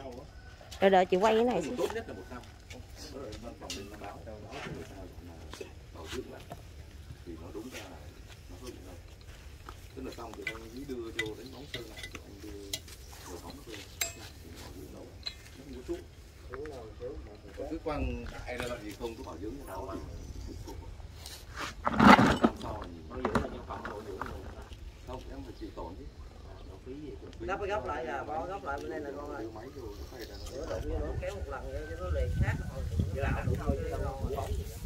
Rồi đợi chị quay cái này. Tốt nhất là 1 năm. Rồi văn phòng bên nó báo cho người ta là bảo dưỡng lại thì nó đúng ra là nó hơn rồi. Tức là xong thì anh ấy đưa vô đến bóng sơn lại rồi anh đưa rồi bóng về thì bảo dưỡng đâu nó không có chút. Cứ quăng đại ra lại gì không có bảo dưỡng như nào mà năm sau thì bảo dưỡng là nhân phẩm bảo dưỡng rồi. Không em phải chịu tổn chứ. Gấp cái góc lại là bao góc lại bên đây là con ơi. Máy vô nó phải Nó kéo một lần cho nó liền sát chứ là đủ thôi chứ đâu bóng.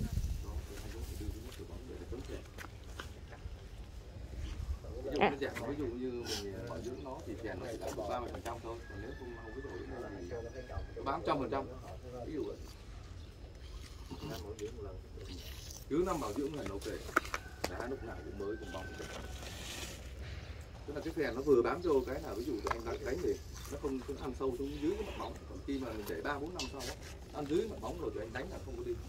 Ví dụ như mình bảo dưỡng nó thì chèn nó chỉ đạt 30% thôi, còn nếu không biết bảo dưỡng thì bám 100%. Ví dụ vậy. Cứ năm bảo dưỡng là ok. Đá lúc nào cũng mới cũng bóng. Tức là cái phèn nó vừa bám vô cái là ví dụ anh đánh thì nó không ăn sâu xuống dưới cái mặt bóng. Còn khi mà mình để 3-4 năm sau đó, ăn dưới mặt bóng rồi thì anh đánh là không có đi.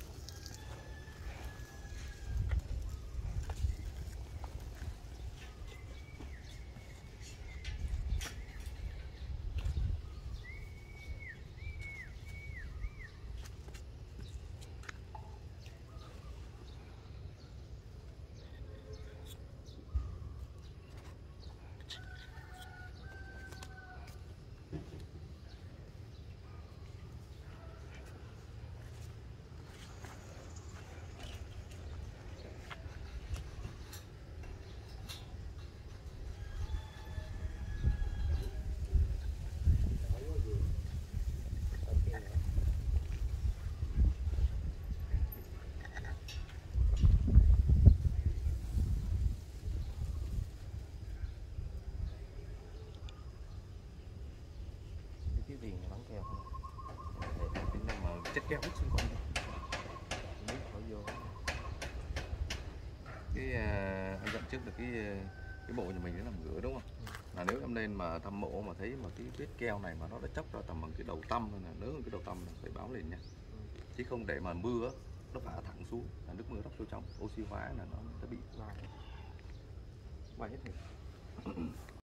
Cái viền này bắn keo không? Cái này mà chất keo hút xung quanh nước khỏi vô. Cái anh dặn trước là cái bộ nhà mình để làm rửa đúng không? Là nếu em lên mà thăm mộ mà thấy mà cái vết keo này mà nó đã chóc ra tầm bằng cái đầu tăm thôi, là nếu cái đầu tăm là phải báo liền nha. Chứ không để mà mưa nó phả thẳng xuống là nước mưa đắp vô trong oxy hóa là nó bị bay hết rồi.